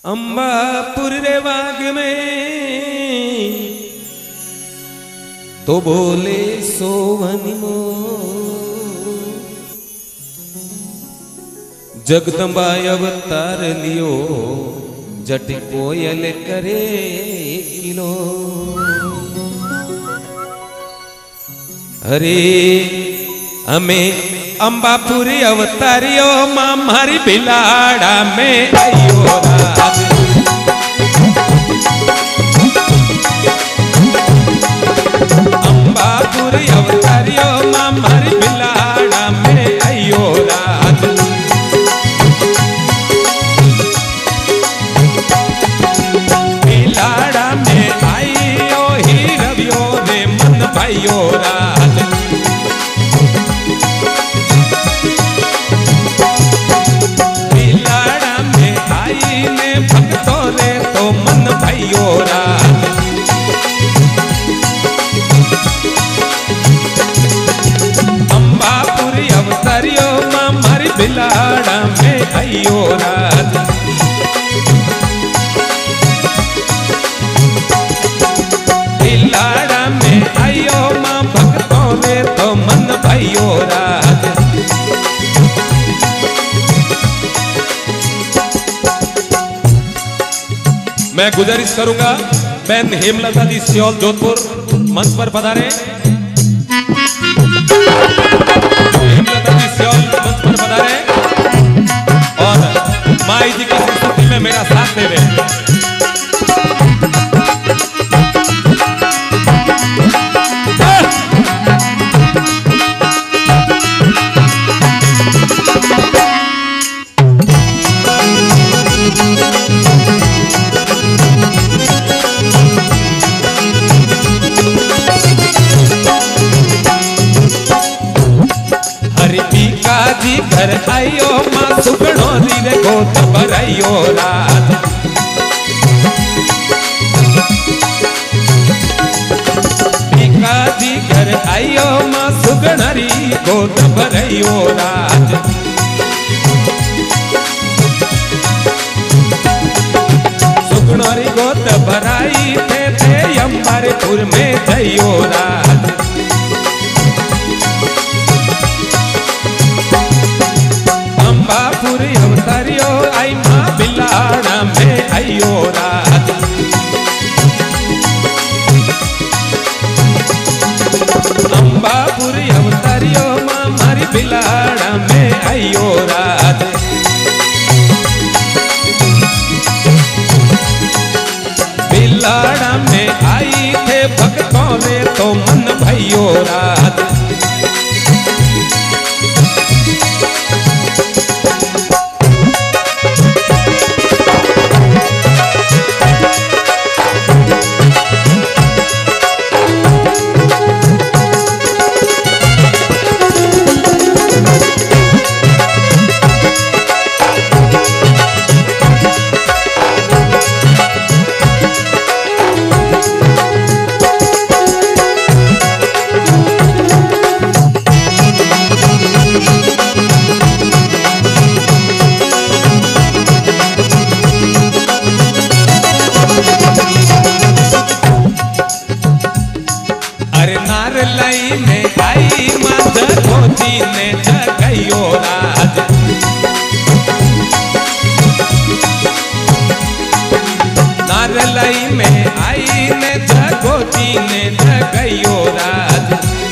अंबापुर रे बाग में तो बोले सोवनी मो जगदम्बा अवतार लियो जट कोयल करे किलो। अरे हमें अंबापुरी अवतारियो मां मारी बिलाड़ा में आयो रात। अंबापुरी अवतारियो मां मारी बिलाड़ा में आयो रात। बिलाड़ा में आयो ही रवियो रे मन भाइयो रात। बिलाड़ा में आई ने भक्तों रे तो मन भाइयो रात। अंबापुरी अवतारियो मां मारी बिलाड़ा में आयो रात। बिलाड़ा में आयो मां भक्तों रे तो मन भाइयो रात। मैं गुजारिश करूंगा बहन हेमलता जी सियोल जोधपुर मंच पर पधारे। हेमलता जी सियोल मंच पर पधारे और माई जी की संस्कृति में मेरा साथ देवे। जी घर आयो मां सुगणो रे गोद भरायो रात। पिका जी घर आयो मां सुगणरी गोद भरायो रात। सुगणरी गोद भराई थे अंबापुर में जइयो रात। अंबापुर अवतारियो आई मां बिलाड़ा में आयो रात। अंबापुर अवतारियो मां मारी बिलाड़ा में आयो रात। बिलाड़ा में आई थे भक्तों ने तो मन भाइयो रात। नारलाई में आई मां जगोजी ने जगायो रात। नारलाई में आई ने जगोजी ने जगायो रात।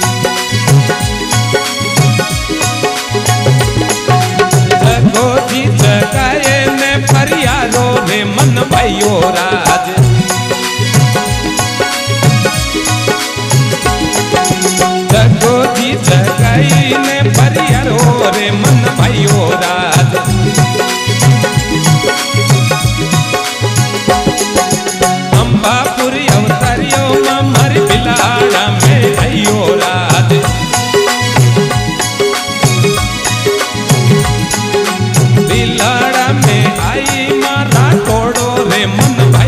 जगोजी जगाए ने फरियादो रे मन भाइयो रात। जगोजी जगाई ने परियारो रे मन भाइयो रात। अंबापुरी अवतारियो मां मारी बिलाड़ा में आयो रात। बिलाड़ा में आई मां राठौड़ो रे मन भाई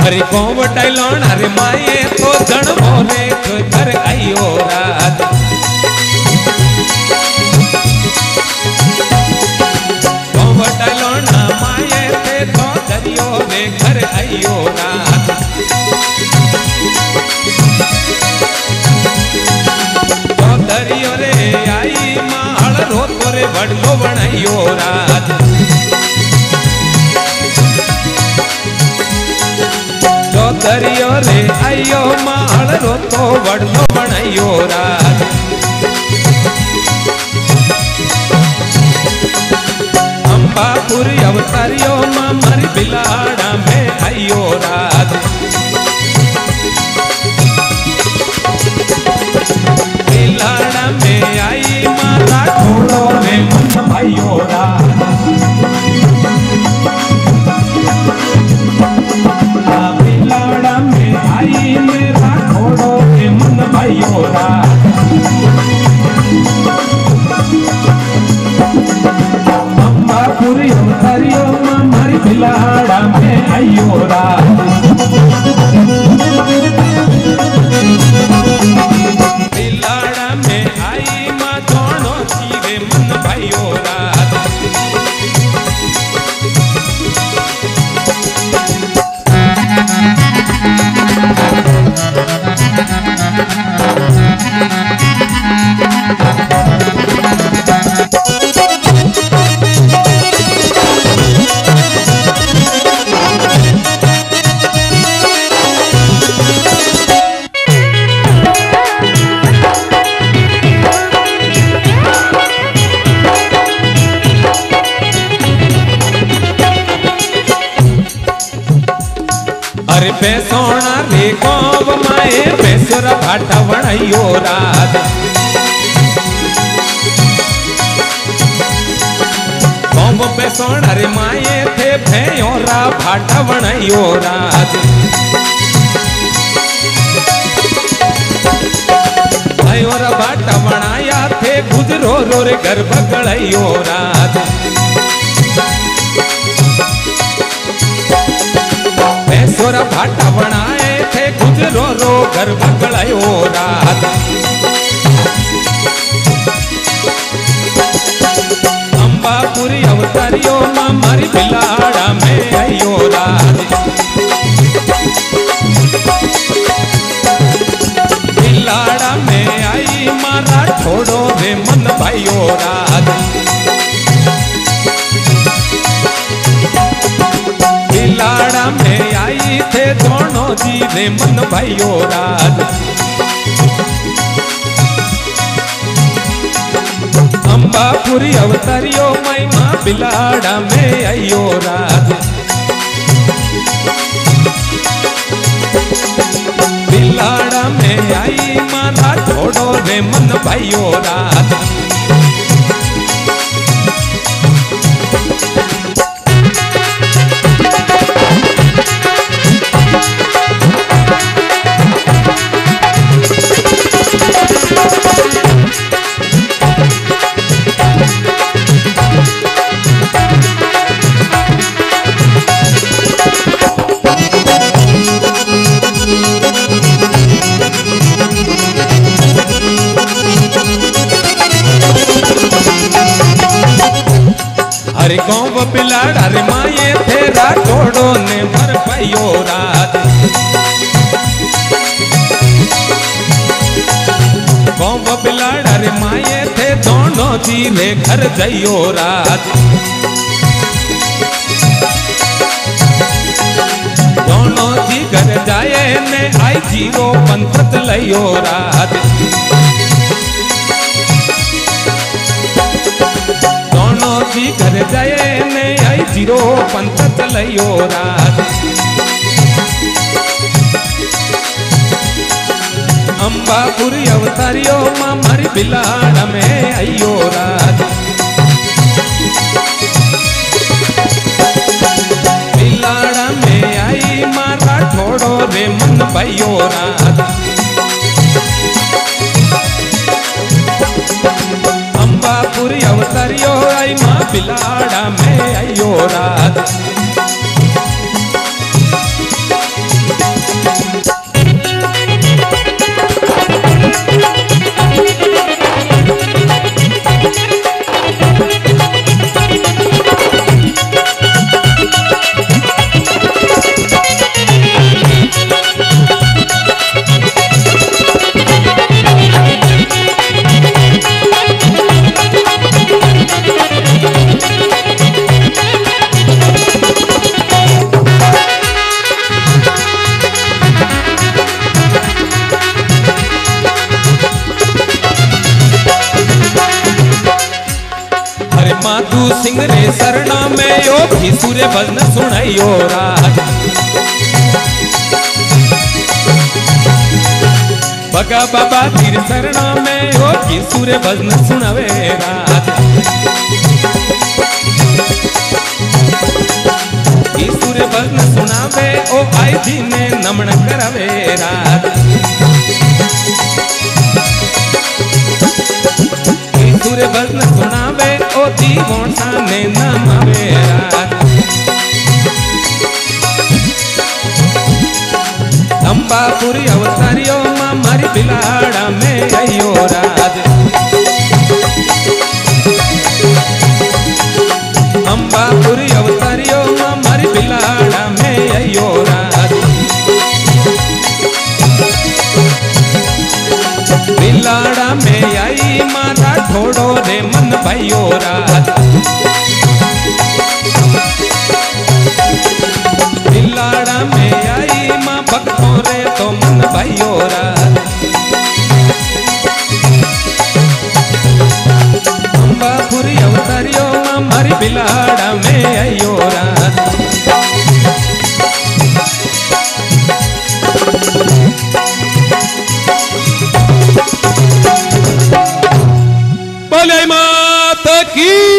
अरे कौन डायलॉन अरे माये तो जन मोरे घर आयो रात कौन डायलॉन माये थे तो दरियो रे घर आयो रात तो दरियो रे आई माल रो तोरे बड़लो बनायो रात दरियो रे आयो माल रो तो वड़लो बनायो रात अंबापुर अवतारियो मां मारी बिलाड़ा में आयो रात बिलाड़ा में आई माता छोड़ो रे मन भाइयो रात आई मेरा छोड़ो के मन भाइयो रात अंबापुर अवतारियो मारी बिलाड़ा में आयो रात बिलाड़ा में आई माँ दोनों चीरे मन भाइयो रात अरे पैसोना रे कौव माए पैसोरा भाटा बनायो रात कौव पैसोना रे माए थे भैयोरा भाटा बनायो रात भैयोरा भाटा बनाया थे गुजरो रो रे घर बगड़ायो रात पैसोरा भाटा बनाए थे गुजरो रो घर बगड़ायो रात अंबापुरी अवतारियो मां मारी बिलाड़ा में आयो रात बिलाड़ा में आई मारा छोड़ो रे मन भाइयो रात बिलाड़ा में आई थे दोनों जी रे मन भाइयो रात अंबापुरी अवतारियो माई माँ बिलाड़ा में आयो रात बिलाड़ा में आई मारा छोड़ो रे मन भाइयो रात अरे कौव बिलाड़ा रे माये तेरा छोड़ो ने मर पायो रात कौव बिलाड़ा रे माये थे दोनों जी रे घर जाइयो रात दोनों जी घर जाए ने आई जीरो पंथत लियो रात जी घर जाए ने आई जीरो पंथत लियो रात अंबापुरी अवतारियो मां मारी बिलाड़ा में आयो रात बिलाड़ा में आई मारा छोड़ो रे मन भाइयो रात अंबापुरी अवतारियो आई माँ बिलाड़ा में आयो रात सूर्य भजन सुनाइयो राज। भगा बाबा तीर शरणों में ओ की सूर्य भजन सुनावे राज। की सूर्य भजन सुनावे ओ आई जी ने नमन करावे राज। की सूर्य भजन सुनावे ओ दीवों ने नमावे राज। अंबापुरी अवतारियों मां मारी बिलाड़ा में आयो राज। अंबापुरी अवतारियों मां मारी बिलाड़ा में आयो राज। बिलाड़ा में आई मारा ठोड़ो रे मन भाइयो राज। बिलाड़ा में आई मां भक्तों रे तो मन भाइयो राज। अंबापुरी अवतारियों मां मारी बिलाड़ा में आयो राज। बोले माता की।